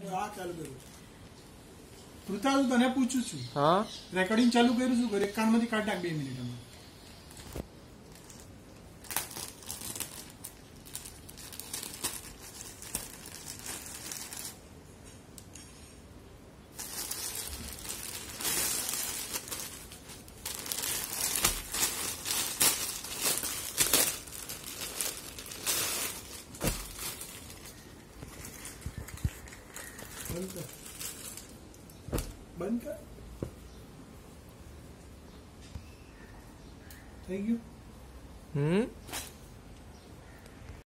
હા ચાલુ કર્યું પૃથા હું તને પૂછું છું હા રેકોર્ડિંગ ચાલુ કર્યું છું એક કાનમાંથી કાઢ નાખ 2 મિનિટ અમે बंद कर થઈ ગયું